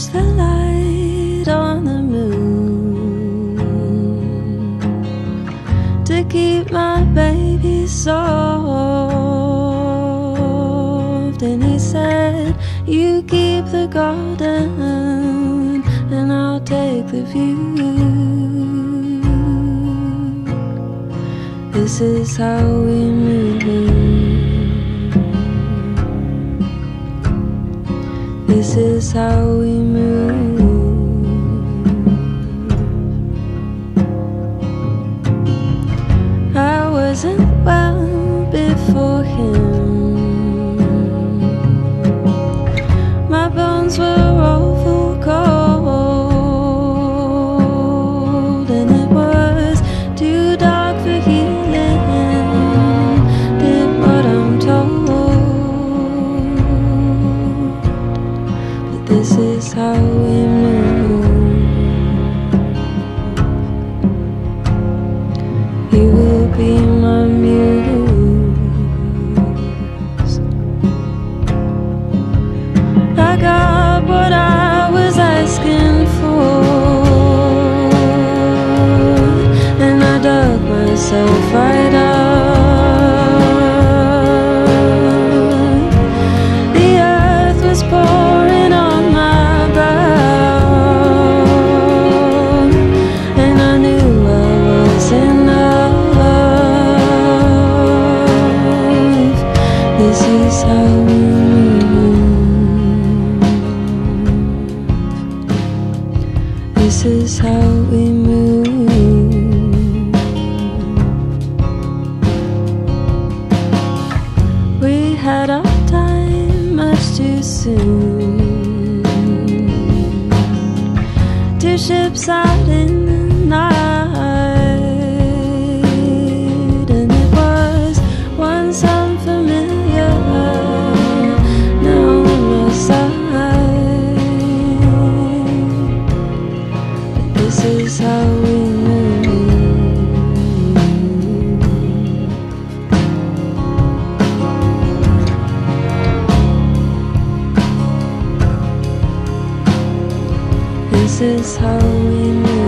watch the light on the moon to keep my baby soft. And he said, you keep the garden and I'll take the view. This is how we move. This is how we move. I wasn't well before him. My bones were awful cold, and it was too dark for healing. Did what I'm told. This is how we move. You will be my muse. I got what I was asking for, and I dug myself right up. The earth was pouring on my brow, and I knew I was in love. This is how we move. This is how we move. We had our time much too soon. Two ships out in the night, and it was once unfamiliar, now on my side. But this is how we move. This is how we move.